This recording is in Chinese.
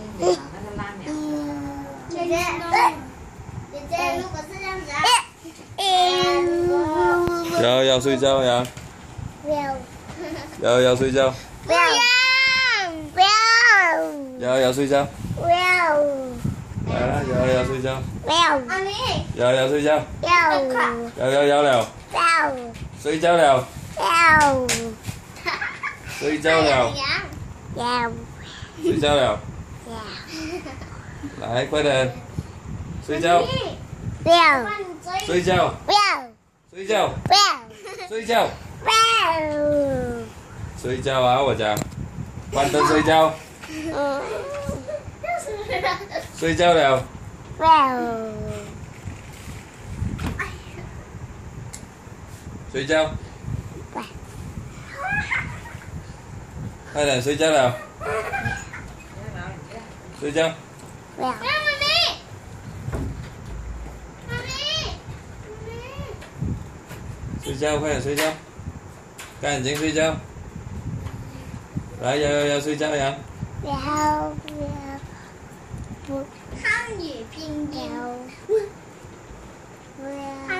姐姐，姐姐，如果是这样子啊。 要睡觉呀！ 不要。 要睡觉。 不要。不要。 要睡觉。 不要。 来了，要睡觉。 不要。阿明。 要睡觉。 要了。 要。 睡觉了。 要。 睡觉了。 要。 睡觉了。来，快点。睡觉。 不要。 睡觉。 不要。 睡觉。 不要。 睡觉。 不要。 睡觉啊！我讲，关灯睡觉。睡觉了。 不要。 睡觉。快点睡觉了。睡觉。 不要。 睡觉，快点睡觉。干眼睛睡觉。来，要睡觉呀。 不要。不。汉语拼音。不要。